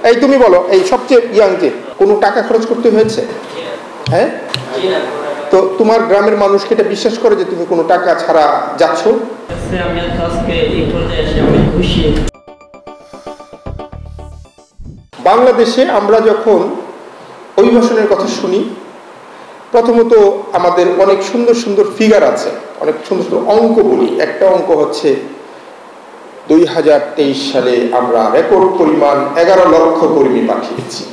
এই তুমি বলো, এই সবচেয়ে ইয়াং যে কোনো টাকা খরচ করতে হয়েছে? হ্যাঁ, তো তোমার গ্রামের মানুষকে এটা বিশ্বাস করে যে তুমি কোনো টাকা ছাড়া যাচ্ছ? বাংলাদেশে আমরা যখন অভিবাসনের কথা শুনি, প্রথমত আমাদের অনেক সুন্দর সুন্দর ফিগার আছে, অনেক সুন্দর সুন্দর অঙ্ক বলি। একটা অঙ্ক হচ্ছে 2023 সালে আমরা রেকর্ড পরিমাণ 11 লক্ষ কর্মী পাঠিয়েছি।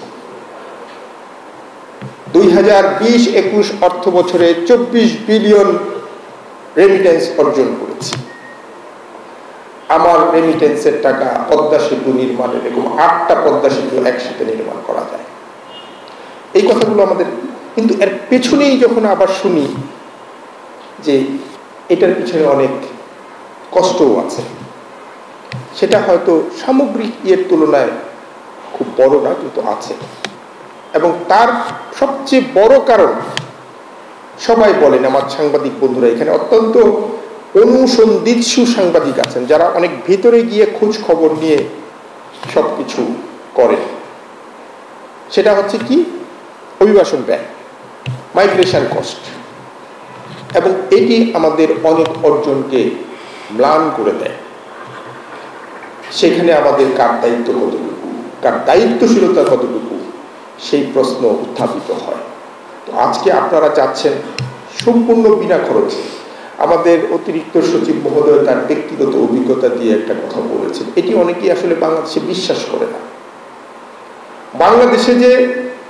2020-21 অর্থ বছরে 24 বিলিয়ন রেমিটেন্স অর্জন করেছি। আমার রেমিটেন্সের টাকা পদ্মা সেতু নির্মাণে এরকম 8টা পদ্মা সেতু একসাথে নির্মাণ করা যায়। এই কথাগুলো আমাদের, কিন্তু এর পেছনেই যখন আবার শুনি যে এটার পিছনে অনেক কষ্টও আছে, সেটা হয়তো সামগ্রিক ইয়ের তুলনায় খুব বড় না, কিন্তু আছে। এবং তার সবচেয়ে বড় কারণ সবাই বলেন, আমার সাংবাদিক বন্ধুরা এখানে অত্যন্ত অনুসন্ধিৎসু সাংবাদিক আছেন, যারা অনেক ভিতরে গিয়ে খোঁজ খবর নিয়ে সবকিছু করেন। সেটা হচ্ছে কি? অভিবাসন ব্যয়, মাইগ্রেশন কস্ট। এবং এটি আমাদের অনেক অর্জনকে ম্লান করে দেয়। সেখানে আমাদের কার দায়িত্ব কতটুকু, কার দায়িত্বশীলতা কতটুকু, সেই প্রশ্ন উত্থাপিত হয়। তো আজকে আপনারা যাচ্ছেন সম্পূর্ণ বিনা খরচে। আমাদের অতিরিক্ত সচিব মহোদয় তার ব্যক্তিগত অভিজ্ঞতা দিয়ে একটা কথা বলেছেন, এটি অনেকেই আসলে বাংলাদেশে বিশ্বাস করে না। বাংলাদেশে যে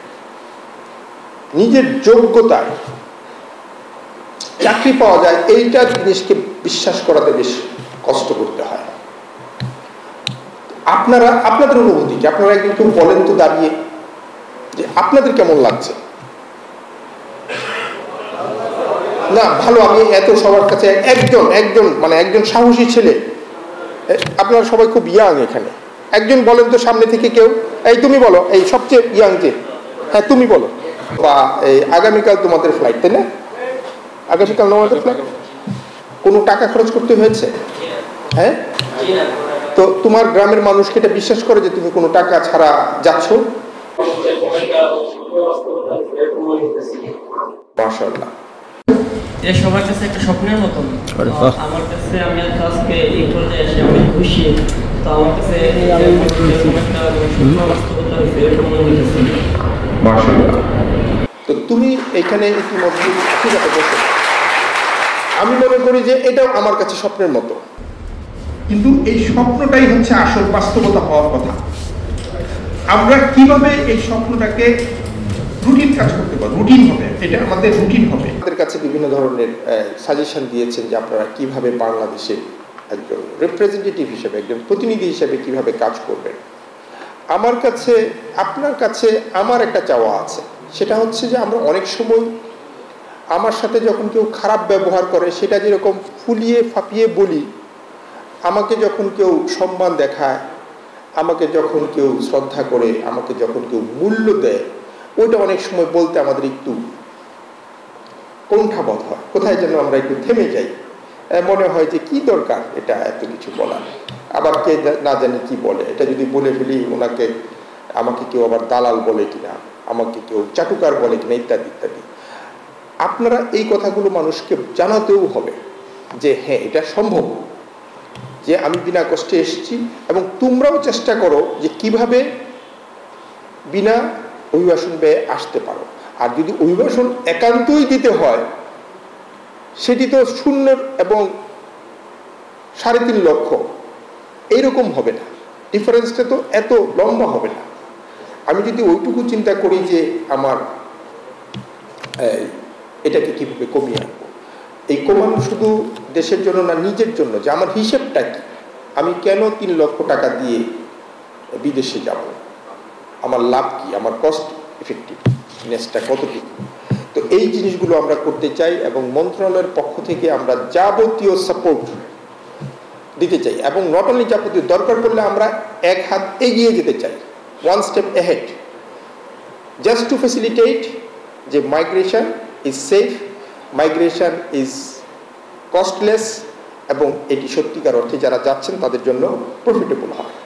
নিজের যোগ্যতায় চাকরি পাওয়া যায়, এইটা জিনিসকে বিশ্বাস করাতে বেশ কষ্ট করতে হয়। আপনাদের অনুভূতি কি? আপনারা একদিন কেউ বলেন তো দাঁড়িয়ে যে আপনাদের কেমন লাগছে? না ভালো, আমি এত সবার কাছে একজন সাহসী ছেলে, আপনারা সবাই খুব ইয়াং এখানে, একজন বলেন তো সামনে থেকে কেউ, এই তুমি বলো, এই সবচেয়ে ইয়াং যে, হ্যাঁ তুমি বলো। বা এই আগামীকাল তোমাদের ফ্লাইট, তাই না? আগামীকাল তোমাদের ফ্লাইট, কোনো টাকা খরচ করতে হয়েছে? হ্যাঁ, তো তোমার গ্রামের মানুষকে এটা বিশ্বাস করে যে তুমি কোনো টাকা ছাড়া যাচ্ছ? মাশাআল্লাহ, এটা সবার কাছে একটা স্বপ্নের মতন। আমার কাছে, আমি আজকে এই পর্যায়ে এসে অনেক খুশি। তো আমার কাছে মাশাআল্লাহ। তো তুমি এখানে ইতিমধ্যে ঠিক আছে বসো, আমি মনে করি যে এটাও আমার কাছে স্বপ্নের মতো, কিন্তু এই স্বপ্নটাই হচ্ছে আসল বাস্তবতা হওয়ার কথা। আমরা কিভাবে এই স্বপ্নটাকে রুটিন কাজ করতে পারবো, রুটিন হবে, এটা আমাদের রুটিন হবে। আমাদের কাছে বিভিন্ন ধরনের সাজেশন দিয়েছেন যে আপনারা কিভাবে বাংলাদেশে একজন রিপ্রেজেন্টেটিভ হিসেবে, একজন প্রতিনিধি হিসেবে কিভাবে কাজ করবেন। আমার কাছে, আপনার কাছে আমার একটা চাওয়া আছে, সেটা হচ্ছে যে আমরা অনেক সময় আমার সাথে যখন কেউ খারাপ ব্যবহার করে, সেটা যেরকম ফুলিয়ে ফাঁপিয়ে বলি, আমাকে যখন কেউ সম্মান দেখায়, আমাকে যখন কেউ শ্রদ্ধা করে, আমাকে যখন কেউ মূল্য দেয়, ওইটা অনেক সময় বলতে আমাদের একটু কণ্ঠাবোধ হয়, কোথায় যেন আমরা একটু থেমে যাই, মনে হয় যে কি দরকার এটা এত কিছু বলার, আবার কে না জানি কি বলে, এটা যদি বলে ফেলি ওনাকে, আমাকে কেউ আবার দালাল বলে কিনা, আমাকে কেউ চাটুকার বলে কিনা, ইত্যাদি ইত্যাদি। আপনারা এই কথাগুলো মানুষকে জানাতেও হবে যে হ্যাঁ এটা সম্ভব, যে আমি বিনা কষ্টে এসেছি, এবং তোমরাও চেষ্টা করো যে কিভাবে বিনা অভিবাসন ব্যয়ে আসতে পারো। আর যদি অভিবাসন একান্তই দিতে হয়, সেটি তো 0 এবং 3.5 লক্ষ এইরকম হবে না, ডিফারেন্সটা তো এত লম্বা হবে না। আমি যদি ওইটুকু চিন্তা করি যে আমার এটাকে কিভাবে কমিয়ে আনবো, এই কমানো শুধু দেশের জন্য না, নিজের জন্য, যে আমার হিসেবটা কি, আমি কেন 3 লক্ষ টাকা দিয়ে বিদেশে যাব, আমার লাভ কি, আমার কস্ট এফেক্টিভনেসটা কতটুকু। তো এই জিনিসগুলো আমরা করতে চাই, এবং মন্ত্রণালয়ের পক্ষ থেকে আমরা যাবতীয় সাপোর্ট দিতে চাই, এবং নট অনলি যাবতীয়, দরকার পড়লে আমরা এক হাত এগিয়ে যেতে চাই, 1 step ahead, just to facilitate যে migration is safe, migration is costless, এবং এটি সত্যিকার অর্থে যারা যাচ্ছেন তাদের জন্য প্রফিটেবল হয়।